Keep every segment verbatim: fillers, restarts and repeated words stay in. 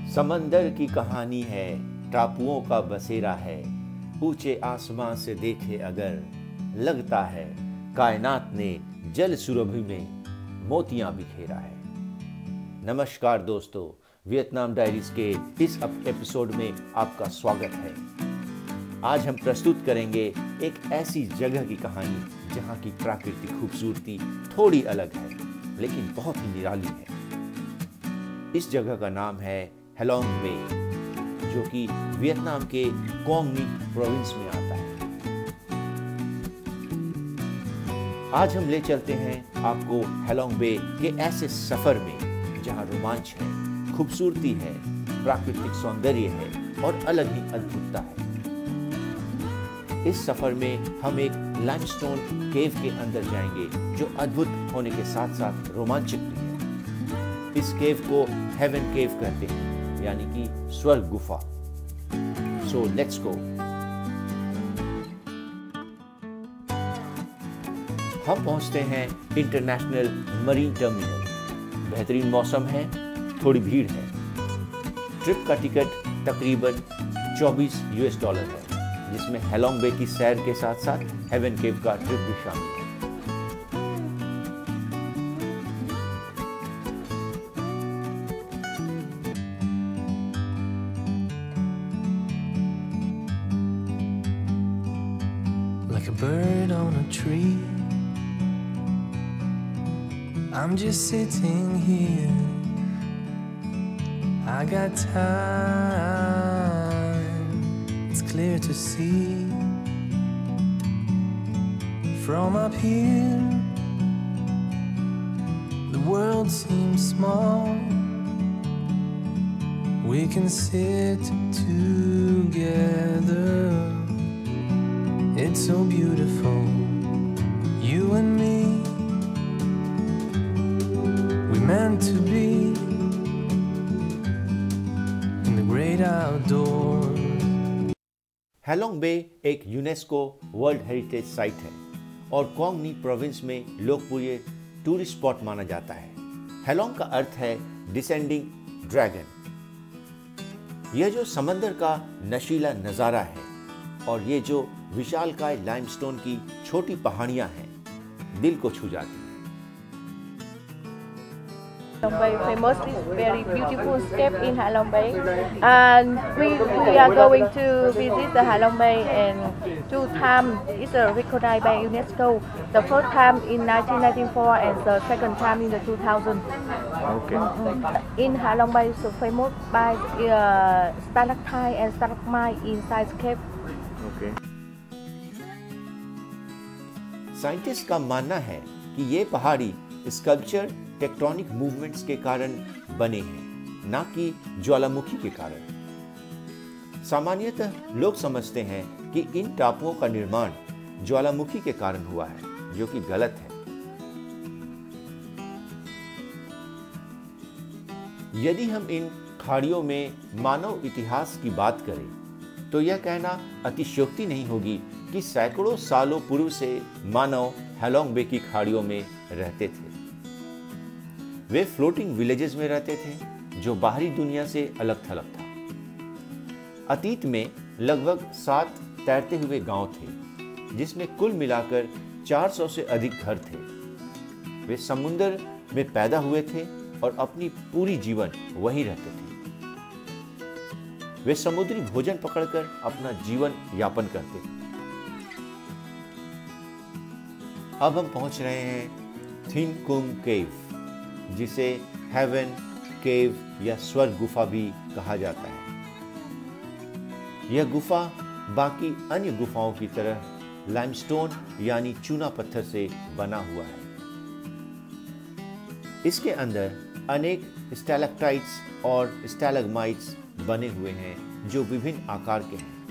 समंदर की कहानी है, टापुओं का बसेरा है। ऊंचे आसमां से देखे अगर लगता है कायनात ने जल सुरभि में मोतियां बिखेरा है। नमस्कार दोस्तों, वियतनाम डायरीज के इस एपिसोड में आपका स्वागत है। आज हम प्रस्तुत करेंगे एक ऐसी जगह की कहानी जहां की प्राकृतिक खूबसूरती थोड़ी अलग है लेकिन बहुत ही निराली है। इस जगह का नाम है हेलोंग बे, जो कि वियतनाम के क्वांग नी प्रोविंस में आता है। आज हम ले चलते हैं आपको हेलोंग बे के ऐसे सफर में जहां रोमांच है, खूबसूरती है, प्राकृतिक सौंदर्य है और अलग ही अद्भुतता है। इस सफर में हम एक लाइमस्टोन केव के अंदर जाएंगे जो अद्भुत होने के साथ साथ रोमांचक भी है। इस केव को हेवन केव कहते हैं, यानी कि स्वर्ग गुफा। So let's go. हम पहुंचते हैं इंटरनेशनल मरीन टर्मिनल। बेहतरीन मौसम है, थोड़ी भीड़ है। ट्रिप का टिकट तकरीबन चौबीस यूएस डॉलर है, जिसमें हेलोंग बे की सैर के साथ साथ हेवन केव का ट्रिप भी शामिल है। Like a bird on a tree, I'm just sitting here. I got time, it's clear to see. From up here, the world seems small. We can sit together. It's so beautiful, you and me. We meant to be in the great outdoors. हेलोंग बे एक UNESCO world heritage site है और Quang नी province में लोकप्रिय tourist spot माना जाता है। हेलोंग का अर्थ है डिसेंडिंग ड्रैगन। यह जो समंदर का नशीला नजारा है और ये जो विशालकाय लाइमस्टोन की छोटी पहाड़ियां हैं, दिल को छू जाती हैं। Halong Bay famous is very beautiful step in Halong Bay, and we, we are going to visit the Halong Bay and two times. It's a recognized by UNESCO. The first time in nineteen ninety-four and the second time in the two thousand. Okay. Mm-hmm. In Halong Bay is famous by uh, stalactite and stalagmite inside cave. Okay. Scientist का मानना है कि ये पहाड़ी sculpture tectonic movements के कारण बने हैं, ना कि ज्वालामुखी के कारण। सामान्यतः लोग समझते हैं कि इन टापुओं का निर्माण ज्वालामुखी के कारण हुआ है, जो कि गलत है। यदि हम इन खाड़ियों में मानव इतिहास की बात करें तो यह कहना अतिशयोक्ति नहीं होगी कि सैकड़ों सालों पूर्व से मानव हेलोंग बे की खाड़ियों में रहते थे। वे फ्लोटिंग विलेजेस में रहते थे जो बाहरी दुनिया से अलग थलग था। अतीत में लगभग सात तैरते हुए गांव थे, जिसमें कुल मिलाकर चार सौ से अधिक घर थे। वे समुद्र में पैदा हुए थे और अपनी पूरी जीवन वहीं रहते थे। वे समुद्री भोजन पकड़कर अपना जीवन यापन करते थे। अब हम पहुंच रहे हैं थिन कुम केव, जिसे हेवन केव या स्वर्ग गुफा भी कहा जाता है। यह गुफा बाकी अन्य गुफाओं की तरह लाइमस्टोन यानी चूना पत्थर से बना हुआ है। इसके अंदर अनेक स्टैलेक्टाइट्स और स्टैलेग्माइट्स बने हुए हैं जो विभिन्न आकार के हैं।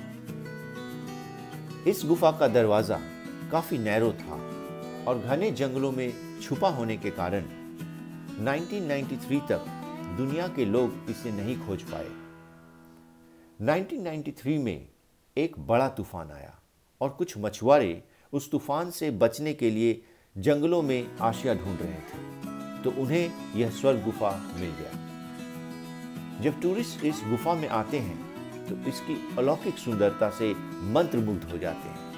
इस गुफा का दरवाजा काफी नैरो था और घने जंगलों में छुपा होने के कारण उन्नीस सौ तिरानवे तक दुनिया के लोग इसे नहीं खोज पाए। उन्नीस सौ तिरानवे में एक बड़ा तूफान आया और कुछ मछुआरे उस तूफान से बचने के लिए जंगलों में आश्रय ढूंढ रहे थे, तो उन्हें यह स्वर्ग गुफा मिल गया। जब टूरिस्ट इस गुफा में आते हैं तो इसकी अलौकिक सुंदरता से मंत्रमुग्ध हो जाते हैं।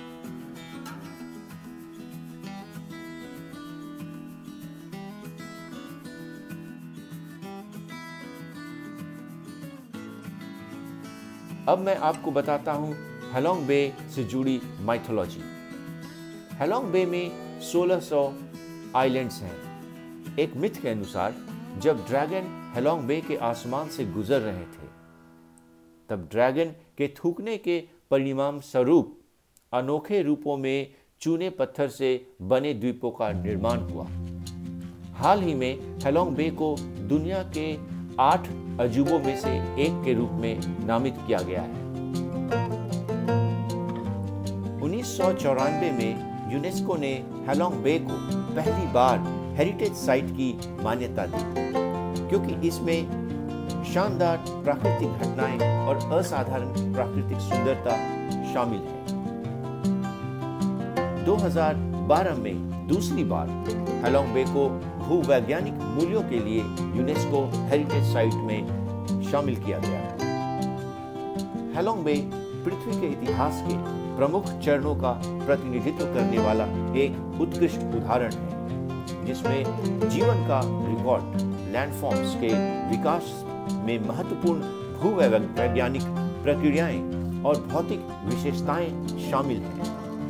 अब मैं आपको बताता हूं हेलोंग बे से जुड़ी माइथोलॉजी। हेलोंग बे में सोलह सौ आइलैंड्स हैं। एक मिथ के अनुसार जब ड्रैगन हेलोंग बे के आसमान से गुजर रहे थे तब ड्रैगन के थूकने के परिणाम स्वरूप अनोखे रूपों में चूने पत्थर से बने द्वीपों का निर्माण हुआ। हाल ही में हेलोंग बे को दुनिया के आठ अजूबों में से एक के रूप में नामित किया गया है। उन्नीस सौ चौरानवे में यूनेस्को ने हेलोंग बे को पहली बार हेरिटेज साइट की मान्यता दी क्योंकि इसमें शानदार प्राकृतिक घटनाएं और असाधारण प्राकृतिक सुंदरता शामिल है। दो हज़ार बारह में दूसरी बार हेलोंग बे को भूवैज्ञानिक मूल्यों के लिए यूनेस्को हेरिटेज साइट में शामिल किया गया है। हेलोंग बे पृथ्वी के इतिहास के प्रमुख चरणों का प्रतिनिधित्व करने वाला एक उत्कृष्ट उदाहरण है जिसमें जीवन का रिकॉर्ड, लैंडफॉर्म्स के विकास में महत्वपूर्ण भूवैज्ञानिक प्रक्रियाएं और भौतिक विशेषताएं शामिल हैं।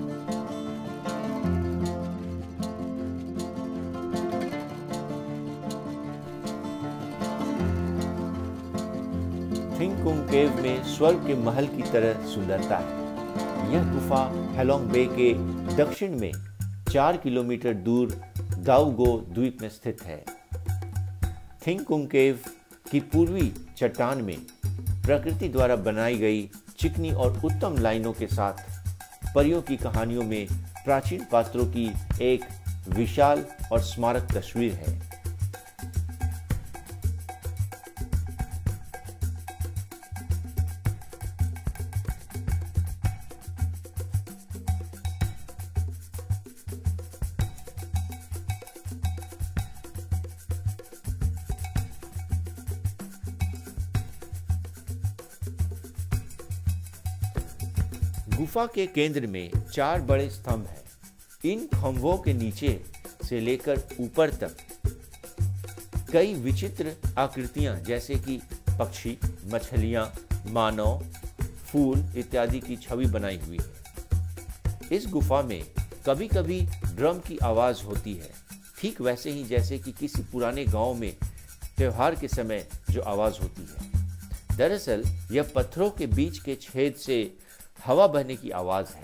थिंग कुंग केव में स्वर्ग के महल की तरह सुंदरता है। यह गुफा हेलोंग बे के दक्षिण में चार किलोमीटर दूर दाउगो द्वीप में स्थित है। थिंग कुंग केव की पूर्वी चट्टान में प्रकृति द्वारा बनाई गई चिकनी और उत्तम लाइनों के साथ परियों की कहानियों में प्राचीन पात्रों की एक विशाल और स्मारक तस्वीर है। गुफा के केंद्र में चार बड़े स्तंभ हैं। इन खंभों के नीचे से लेकर ऊपर तक कई विचित्र आकृतियां जैसे कि पक्षी, मछलियां, मानव, फूल इत्यादि की छवि बनाई हुई है। इस गुफा में कभी कभी ड्रम की आवाज होती है, ठीक वैसे ही जैसे कि किसी पुराने गांव में त्योहार के समय जो आवाज होती है। दरअसल यह पत्थरों के बीच के छेद से हवा बहने की आवाज है।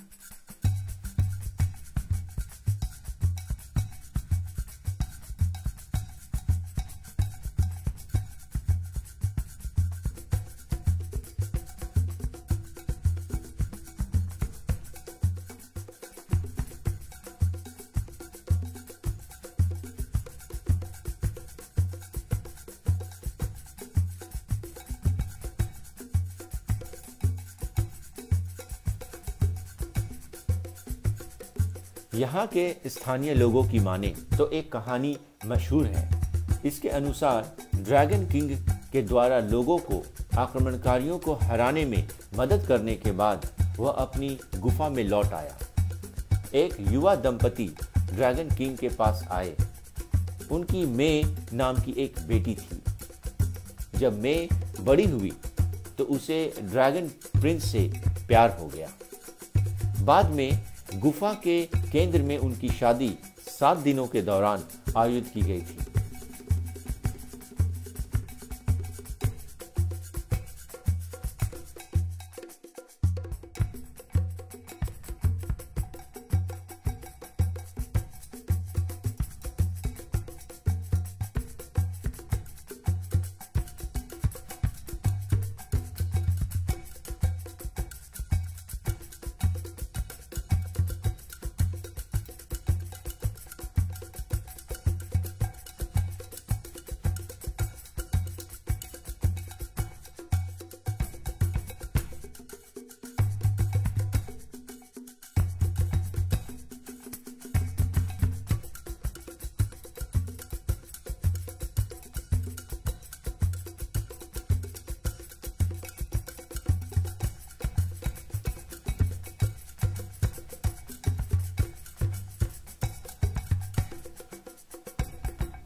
यहाँ के स्थानीय लोगों की माने तो एक कहानी मशहूर है। इसके अनुसार ड्रैगन किंग के द्वारा लोगों को आक्रमणकारियों को हराने में मदद करने के बाद वह अपनी गुफा में लौट आया। एक युवा दंपति ड्रैगन किंग के पास आए। उनकी मे नाम की एक बेटी थी। जब मे बड़ी हुई तो उसे ड्रैगन प्रिंस से प्यार हो गया। बाद में गुफा के केंद्र में उनकी शादी सात दिनों के दौरान आयोजित की गई थी।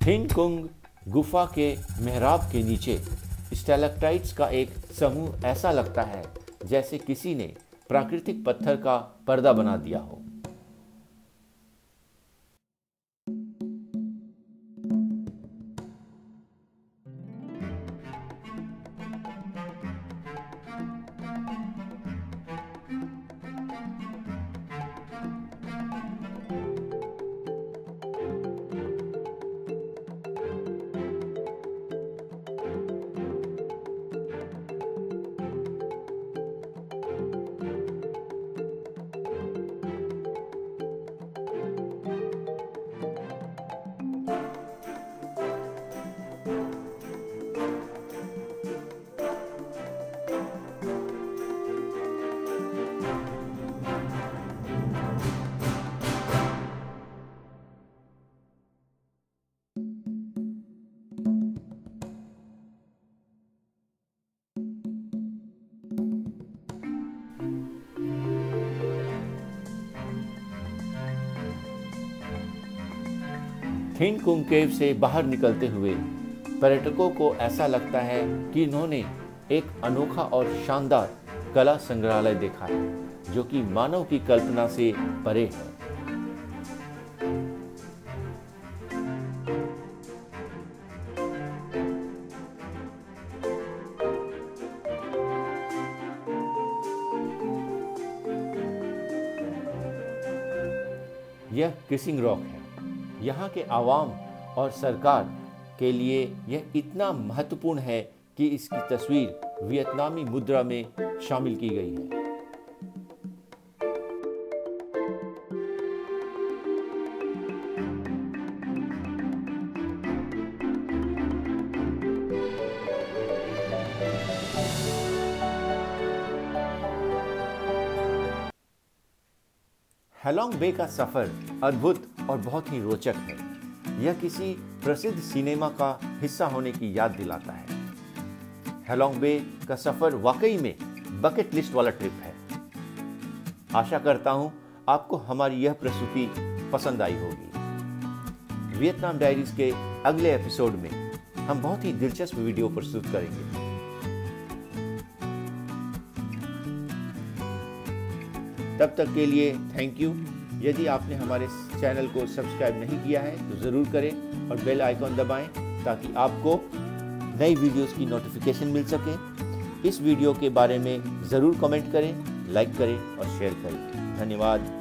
थिन कुंग गुफा के मेहराब के नीचे स्टैलेक्टाइट्स का एक समूह ऐसा लगता है जैसे किसी ने प्राकृतिक पत्थर का पर्दा बना दिया हो। थिन कुंग केव से बाहर निकलते हुए पर्यटकों को ऐसा लगता है कि इन्होंने एक अनोखा और शानदार कला संग्रहालय देखा है जो कि मानव की कल्पना से परे है। यह किसिंग रॉक है। यहाँ के आवाम और सरकार के लिए यह इतना महत्वपूर्ण है कि इसकी तस्वीर वियतनामी मुद्रा में शामिल की गई है। हैलोंग बे का सफर अद्भुत और बहुत ही रोचक है। यह किसी प्रसिद्ध सिनेमा का हिस्सा होने की याद दिलाता है। हैलोंग बे का सफर वाकई में बकेट लिस्ट वाला ट्रिप है। आशा करता हूं आपको हमारी यह प्रस्तुति पसंद आई होगी। वियतनाम डायरीज के अगले एपिसोड में हम बहुत ही दिलचस्प वीडियो प्रस्तुत करेंगे। तब तक के लिए थैंक यू। यदि आपने हमारे चैनल को सब्सक्राइब नहीं किया है तो ज़रूर करें और बेल आइकॉन दबाएं ताकि आपको नई वीडियोस की नोटिफिकेशन मिल सके। इस वीडियो के बारे में ज़रूर कमेंट करें, लाइक करें और शेयर करें। धन्यवाद।